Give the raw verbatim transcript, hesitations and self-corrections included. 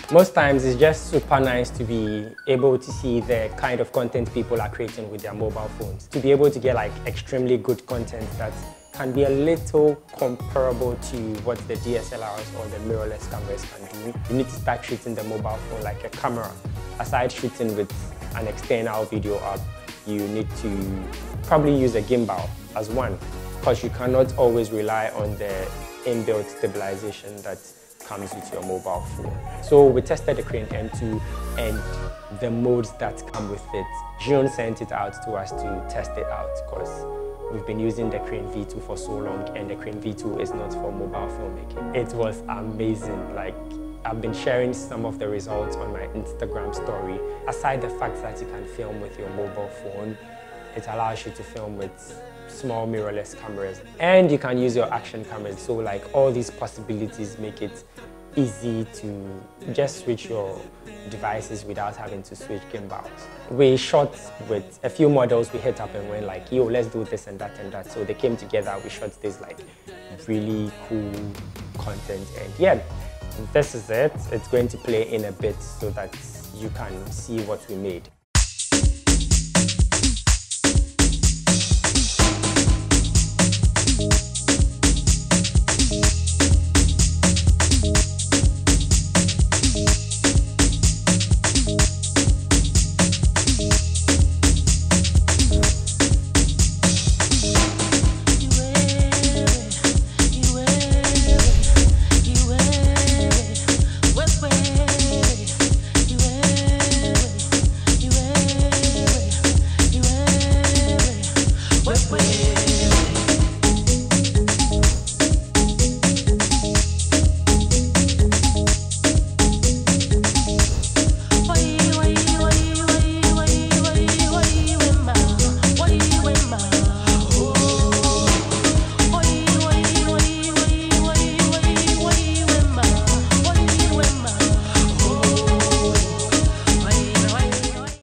Most times it's just super nice to be able to see the kind of content people are creating with their mobile phones. To be able to get like extremely good content that can be a little comparable to what the D S L Rs or the mirrorless cameras can do. You need to start treating the mobile phone like a camera. Aside shooting with an external video app, you need to probably use a gimbal as one, because you cannot always rely on the inbuilt stabilization that comes with your mobile phone. So we tested the Crane M two and the modes that come with it. Zhiyun sent it out to us to test it out because we've been using the Crane V two for so long and the Crane V two is not for mobile filmmaking. It was amazing. Like, I've been sharing some of the results on my Instagram story. Aside the fact that you can film with your mobile phone, it allows you to film with small mirrorless cameras and you can use your action cameras. So like all these possibilities make it easy to just switch your devices without having to switch gimbals. We shot with a few models. We hit up and went like, yo, let's do this and that and that. So they came together, we shot this like really cool content, and yeah, this is it. It's going to play in a bit so that you can see what we made.